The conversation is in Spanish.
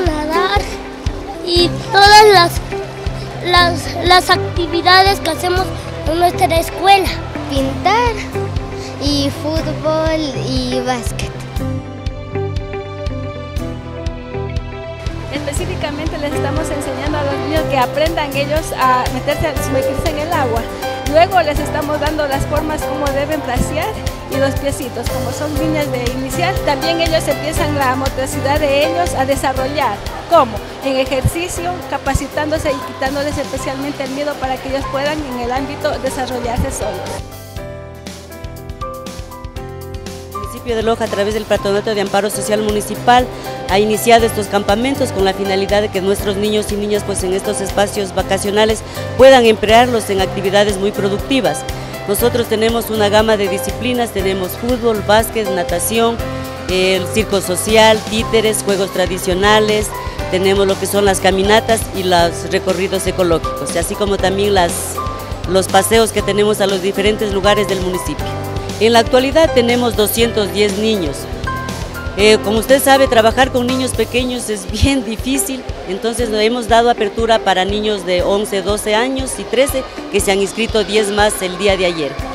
nadar y todas las actividades que hacemos en nuestra escuela. Pintar y fútbol y básquet. Específicamente les estamos enseñando a los niños que aprendan ellos a sumergirse en el agua. Luego les estamos dando las formas como deben bracear y los piecitos, como son líneas de inicial. También ellos empiezan la motricidad de ellos a desarrollar. ¿Cómo? En ejercicio, capacitándose y quitándoles especialmente el miedo para que ellos puedan en el ámbito desarrollarse solos. El municipio de Loja, a través del Patronato de Amparo Social Municipal, ha iniciado estos campamentos con la finalidad de que nuestros niños y niñas pues en estos espacios vacacionales puedan emplearlos en actividades muy productivas. Nosotros tenemos una gama de disciplinas, tenemos fútbol, básquet, natación, el circo social, títeres, juegos tradicionales, tenemos lo que son las caminatas y los recorridos ecológicos, así como también los paseos que tenemos a los diferentes lugares del municipio. En la actualidad tenemos 210 niños. Como usted sabe, trabajar con niños pequeños es bien difícil, entonces le hemos dado apertura para niños de 11, 12 años y 13, que se han inscrito 10 más el día de ayer.